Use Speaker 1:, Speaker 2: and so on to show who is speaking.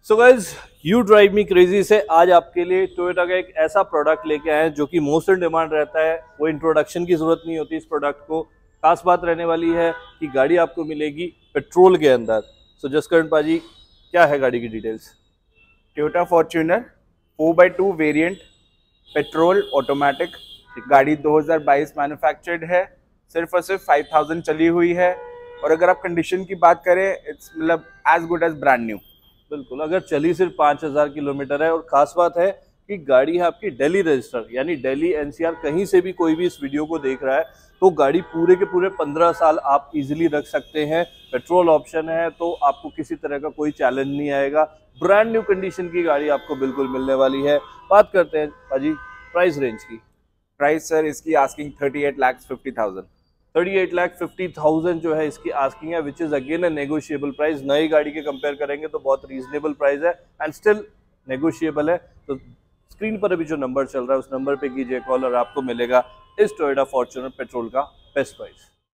Speaker 1: So guys you drive me crazy से आज आपके लिए टोयोटा का एक ऐसा प्रोडक्ट लेके आए हैं जो कि मोस्ट इन डिमांड रहता है। वो इंट्रोडक्शन की जरूरत नहीं होती इस प्रोडक्ट को। खास बात रहने वाली है कि गाड़ी आपको मिलेगी पेट्रोल के अंदर। सो जसकरण पाजी, क्या है गाड़ी की details?
Speaker 2: Toyota Fortuner 4x2 variant, petrol automatic गाड़ी 2022 मैन्युफैक्चर्ड है। सिर्फ और सिर्फ 5000 चली हुई है। और अगर आप कंडीशन की बात करें, इट्स मतलब as good as brand new.
Speaker 1: बिल्कुल, अगर चली सिर्फ 5000 किलोमीटर है। और खास बात है कि गाड़ी है आपकी दिल्ली रजिस्टर, यानी दिल्ली एनसीआर। कहीं से भी कोई भी इस वीडियो को देख रहा है तो गाड़ी पूरे के पूरे 15 साल आप इजीली रख सकते हैं। पेट्रोल ऑप्शन है तो आपको किसी तरह का कोई चैलेंज नहीं आएगा। ब्रांड न्यू कंडीशन की गाड़ी आपको बिल्कुल मिलने वाली है। बात करते हैं भाजी प्राइस रेंज की।
Speaker 2: प्राइस सर इसकी आस्किंग 38,50,000।
Speaker 1: 38,50,000 जो है इसकी आस्किंग है, which is again uh negotiable price. नई गाड़ी के कंपेयर करेंगे तो बहुत रीजनेबल प्राइस है एंड स्टिल नेगोशिएबल है। तो स्क्रीन पर अभी जो नंबर चल रहा है उस नंबर पे कीजिए कॉल और आपको मिलेगा इस टोयोटा फॉर्च्यूनर पेट्रोल का बेस्ट प्राइस।